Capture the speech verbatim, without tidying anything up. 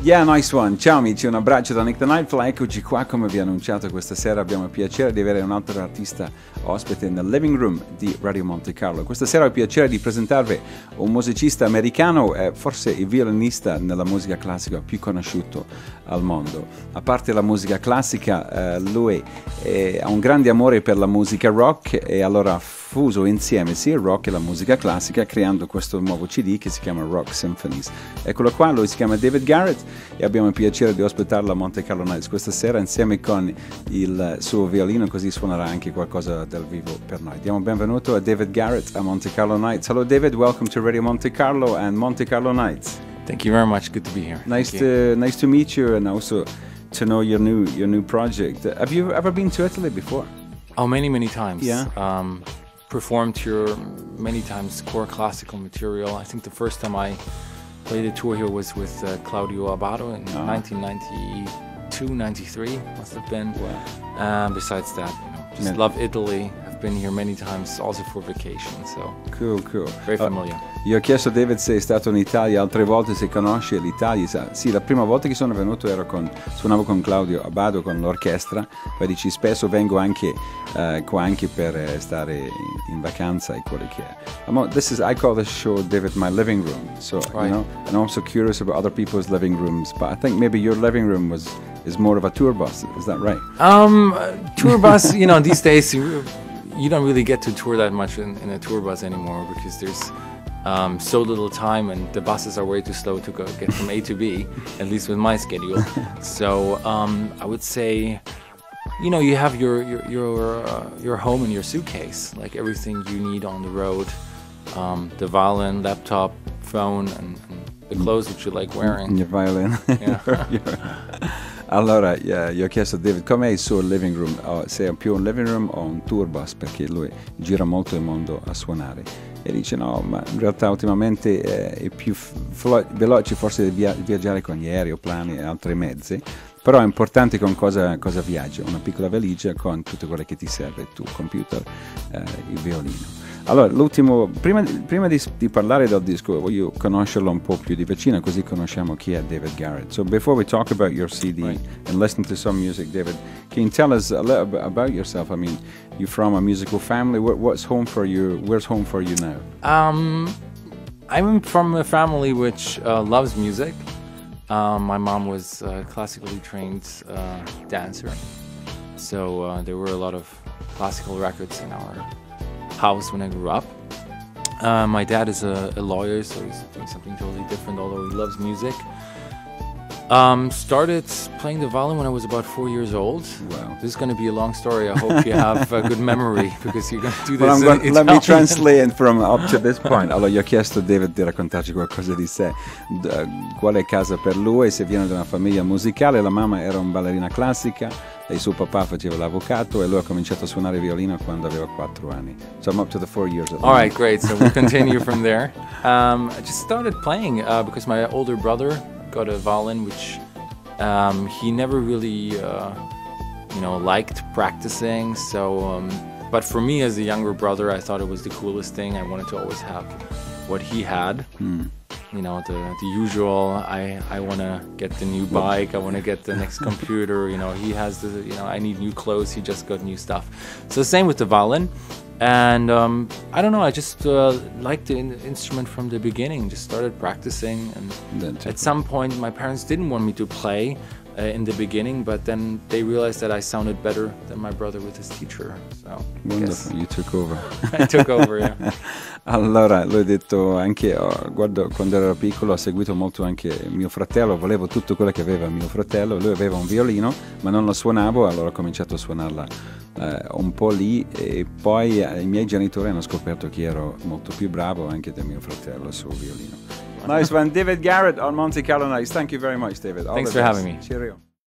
Yeah, nice one. Ciao amici, un abbraccio da Nick the Nightfly. Eccoci qua, come vi ho annunciato questa sera abbiamo il piacere di avere un altro artista ospite nel living room di Radio Monte Carlo. Questa sera ho il piacere di presentarvi un musicista americano, eh, forse il violinista nella musica classica più conosciuto al mondo. A parte la musica classica, eh, lui eh, ha un grande amore per la musica rock e allora ha fuso insieme sia il rock e la musica classica creando questo nuovo C D che si chiama Rock Symphonies. Eccolo qua, lui si chiama David Garrett e abbiamo il piacere di ospitarlo a Monte Carlo Nights questa sera insieme con il suo violino, così suonerà anche qualcosa dal vivo per noi. Diamo benvenuto a David Garrett a Monte Carlo Nights. Hello David, welcome to Radio Monte Carlo and Monte Carlo Nights. Thank you very much, good to be here. Nice to nice to meet you and also to know your new your new project. Have you ever been to Italy before? Oh, many, many times. Yeah. Um, performed here many times, core classical material. I think the first time I played a tour here was with uh, Claudio Abbado in oh. nineteen ninety-two, ninety-three, must have been. Wow. Um, besides that, you know, just yeah. love Italy. I've been here many times, also for vacation, so cool, cool. Very familiar. Uh, io ho chiesto a David se è stato in Italia altre volte, se conosce l'Italia. Sì, la prima volta che sono venuto ero con, suonavo con Claudio Abbado, con l'orchestra, poi dici spesso vengo anche uh, qua anche per uh, stare in, in vacanza e quello che è. I'm, this is, I call this show, David, my living room, so, right. you know, and I'm so curious about other people's living rooms, but I think maybe your living room was is more of a tour bus, is that right? Um, tour bus, you know, these days you, you don't really get to tour that much in, in a tour bus anymore because there's um, so little time and the buses are way too slow to go get from A to B, at least with my schedule. So um, I would say, you know, you have your your your, uh, your home and your suitcase, like everything you need on the road, um, the violin, laptop, phone, and, and the clothes that you like wearing. Your violin. Yeah. Allora, yeah, io ho chiesto a David com'è il suo living room, oh, se è più un living room o un tour bus, perché lui gira molto il mondo a suonare. E dice no, ma in realtà ultimamente eh, è più veloce forse via viaggiare con gli aerei, plani e altri mezzi, però è importante con cosa, cosa viaggia, una piccola valigia con tutto quello che ti serve, il tuo computer, eh, il violino. Allora, l'ultimo, prima, prima di, di parlare del disco, voglio conoscerlo un po' più di vicino, così conosciamo chi è David Garrett. So before we talk about your C D right. and listen to some music, David, can you tell us a little bit about yourself? I mean, you're from a musical family. What, what's home for you? Where's home for you now? Um, I'm from a family which uh, loves music. Um, my mom was a classically trained uh, dancer, so uh, there were a lot of classical records in our house when I grew up. Uh, my dad is a, a lawyer, so he's doing something totally different, although he loves music. Um, started playing the violin when I was about four years old. Wow. This is going to be a long story. I hope you have a good memory, because you're going to do this well, I'm in going, let me translate from up to this point. Allora, io ho chiesto a David di raccontarci qualcosa di sé, D- qual è casa per lui, se viene da una famiglia musicale. La mamma era una ballerina classica e suo papà faceva l'avvocato e lui ha cominciato a suonare violino quando aveva quattro anni. So I'm up to the four years old. All right, great. So we'll continue from there. Um, I just started playing uh, because my older brother got a violin, which um, he never really, uh, you know, liked practicing. So, um, but for me as a younger brother, I thought it was the coolest thing. I wanted to always have what he had. Mm. You know, the the usual. I I want to get the new bike. I want to get the next computer. You know, he has the. You know, I need new clothes. He just got new stuff. So same with the violin. And um, I don't know, I just uh, liked the in instrument from the beginning, just started practicing. And at some point, my parents didn't want me to play uh, in the beginning, but then they realized that I sounded better than my brother with his teacher. So wonderful, you took over. I took over, yeah. Allora, lui ha detto anche, oh, guarda, quando ero piccolo ho seguito molto anche mio fratello, volevo tutto quello che aveva mio fratello, lui aveva un violino, ma non lo suonavo, allora ho cominciato a suonarla eh, un po' lì e poi eh, i miei genitori hanno scoperto che ero molto più bravo anche del mio fratello sul violino. Nice one, David Garrett on Monte Carlo Nights. Thank you very much, David. All Thanks for best. having me. Cheerio.